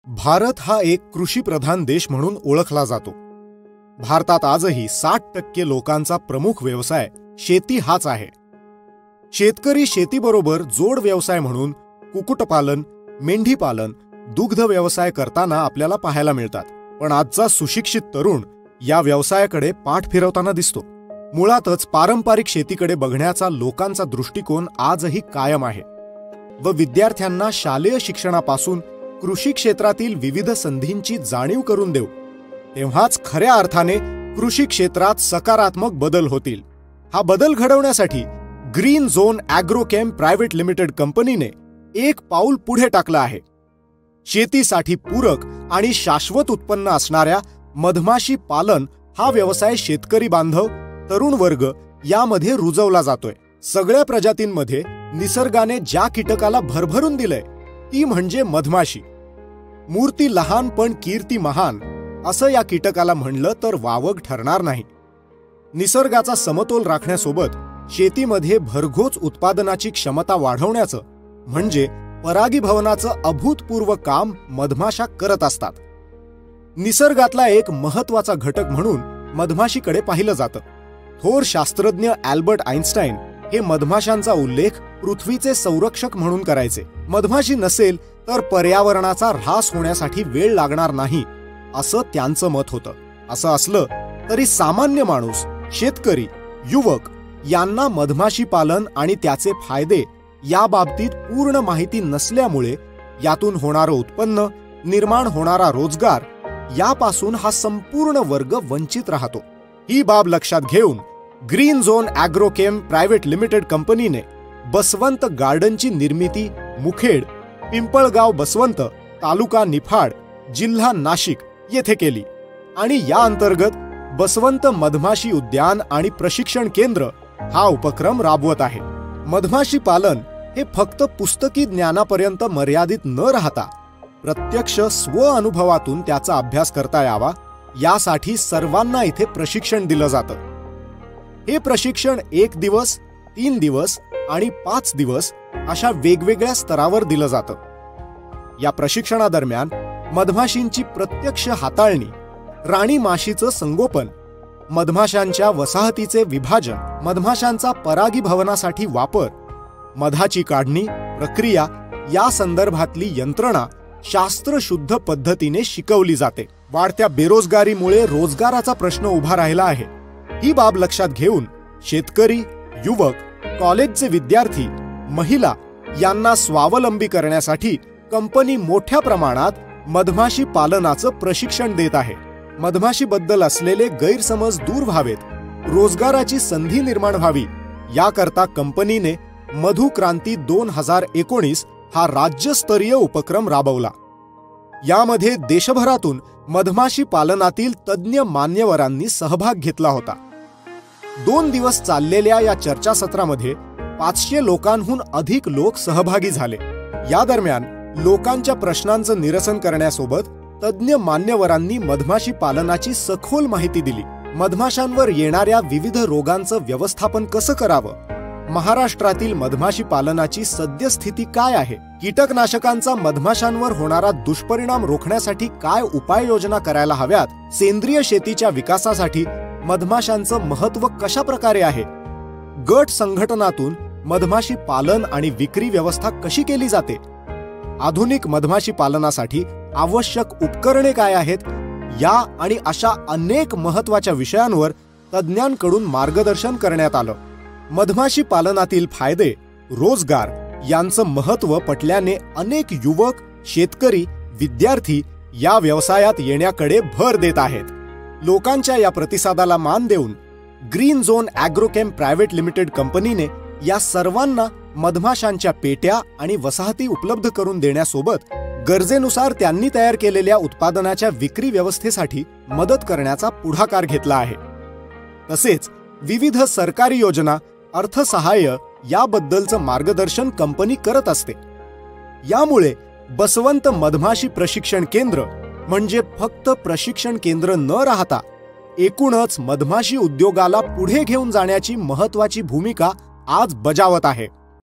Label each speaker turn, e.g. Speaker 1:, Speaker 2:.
Speaker 1: भारत हा एक कृषीप्रधान देश म्हणून ओळखला जातो। भारतात आजही 60% लोकांचा प्रमुख व्यवसाय शेती हाच आहे। शेतकरी शेतीबरोबर जोड व्यवसाय म्हणून कुक्कुटपालन, मेंढीपालन, दुग्ध व्यवसाय करताना आपल्याला पाहायला मिळतात। पण आजचा सुशिक्षित तरुण या व्यवसायाकडे पाठ फिरवताना दिसतो। मुळातच पारंपरिक शेतीकडे बघण्याचा लोकांचा दृष्टिकोन आजही कायम आहे व विद्यार्थ्यांना शालेय शिक्षणापासून कृषी क्षेत्रातील विविध संधींची जाणीव करून देऊ, तेव्हाच खऱ्या अर्थाने कृषी क्षेत्रात सकारात्मक बदल होतील। हा बदल घडवण्यासाठी green zone Agrochem private limited कंपनीने एक पाऊल पुढे टाकलं आहे। शेतीसाठी पूरक आणि शाश्वत उत्पन्न असणाऱ्या मधमाशी पालन हा व्यवसाय शेतकरी बांधव, तरुण वर्ग यामध्ये रुजवला जातोय। सगळ्या प्रजातींमध्ये निसर्गाने ज्या कीटकाला भरभरून दिलंय ती म्हणजे मधमाशी। मूर्ती लहान पण कीर्ती महान असं या कीटकाला म्हणलं तर वावग ठरणार नाही। निसर्गाचा समतोल राखण्यासोबत शेतीमध्ये भरघोस उत्पादनाची क्षमता वाढवण्याचं म्हणजे परागीभवनाचं अभूतपूर्व काम मधमाशा करत असतात। निसर्गातला एक महत्त्वाचा घटक म्हणून मधमाशीकडे पाहिलं जातं। थोर शास्त्रज्ञ अल्बर्ट आइन्स्टाईन हे मधमाशांचा उल्लेख पृथ्वीचे संरक्षक म्हणून करायचे। मधमाशी नसेल तर पर्यावरणाचा ऱ्हास होण्यासाठी वेळ लागणार नाही असं त्यांचं मत होतं। असं असलं तरी सामान्य माणूस, शेतकरी, युवक यांना मधमाशी पालन आणि त्याचे फायदे याबाबतीत पूर्ण माहिती नसल्यामुळे यातून होणारं उत्पन्न, निर्माण होणारा रोजगार यापासून हा संपूर्ण वर्ग वंचित राहतो। ही बाब लक्षात घेऊन green zone Agrochem private limited कंपनीने बसवंत गार्डनची निर्मिती मुखेड, पिंपळगाव बसवंत, तालुका निफाड, जिल्हा नाशिक येथे केली आणि या अंतर्गत बसवंत मधमाशी उद्यान आणि प्रशिक्षण केंद्र हा उपक्रम राबवत आहे। मधमाशी पालन हे फक्त पुस्तकी ज्ञानापर्यंत मर्यादित न राहता प्रत्यक्ष स्व अनुभवातून त्याचा अभ्यास करता यावा यासाठी सर्वांना इथे प्रशिक्षण दिलं जातं। हे प्रशिक्षण 1 दिवस, 3 दिवस आणि 5 दिवस अशा वेगवेगळ्या स्तरावर दिलं जातं। या प्रशिक्षणादरम्यान मधमाशींची प्रत्यक्ष हाताळणी, राणी माशीचं संगोपन, मधमाशांच्या वसाहतीचे विभाजन, मधमाशांचा परागीभवनासाठी वापर, मधाची काढणी प्रक्रिया या संदर्भातली यंत्रणा शास्त्रशुद्ध पद्धतीने शिकवली जाते। वाढत्या बेरोजगारीमुळे रोजगाराचा प्रश्न उभा राहिला आहे। ही बाब लक्षात घेऊन शेतकरी, युवक, कॉलेजचे विद्यार्थी, महिला यांना स्वावलंबी करण्यासाठी कंपनी मोठ्या प्रमाणात मधमाशी पालनाचं प्रशिक्षण देत आहे। मधमाशीबद्दल असलेले गैरसमज दूर व्हावेत, रोजगाराची संधी निर्माण व्हावी याकरता कंपनीने मधु क्रांती 2019 हा राज्यस्तरीय उपक्रम राबवला। यामध्ये देशभरातून मधमाशी पालनातील तज्ञ मान्यवरांनी सहभाग घेतला होता। 2 दिवस चाललेल्या या चर्चासत्रामध्ये 500 लोकांहून अधिक लोक सहभागी झाले। या दरम्यान लोकांच्या प्रश्नांचं निरसन करण्यासोबत तज्ञ मान्यवरांनी मधमाशी पालनाची सखोल माहिती दिली। मधमाशांवर येणाऱ्या विविध रोगांचं व्यवस्थापन कसं करावं, महाराष्ट्रातील मधमाशी पालनाची सद्यस्थिती काय आहे, कीटकनाशकांचा मधमाशांवर होणारा दुष्परिणाम रोखण्यासाठी काय उपाययोजना करायला हव्यात, सेंद्रिय शेतीच्या विकासासाठी मधमाशांचं महत्त्व कशा प्रकारे आहे, गट संघटनातून मधमाशी पालन आणि विक्री व्यवस्था कशी केली जाते, आधुनिक मधमाशी पालनासाठी आवश्यक उपकरणे काय आहेत, या आणि अशा अनेक महत्त्वाच्या विषयांवर तज्ञांकडून मार्गदर्शन करण्यात आलं। मधमाशी पालनातील फायदे, रोजगार यांचं महत्त्व पटल्याने अनेक युवक, शेतकरी, विद्यार्थी या व्यवसायात येण्याकडे भर देत आहेत। लोकांच्या या प्रतिसादाला मान देऊन green zone Agrochem private limited कंपनीने या सर्वांना मधमाशांच्या पेट्या आणि वसाहती उपलब्ध करून देण्यासोबत गरजेनुसार त्यांनी तयार केलेल्या उत्पादनाच्या विक्री व्यवस्थेसाठी मदत करण्याचा पुढाकार घेतला आहे। तसेच विविध सरकारी योजना, अर्थसहाय्य याबद्दलचं मार्गदर्शन कंपनी करत असते। यामुळे बसवंत मधमाशी प्रशिक्षण केंद्र म्हणजे फक्त प्रशिक्षण केंद्र न राहता एकूणच मधमाशी उद्योगाला पुढे घेऊन जाण्याची महत्त्वाची भूमिका आज बजावत आहे।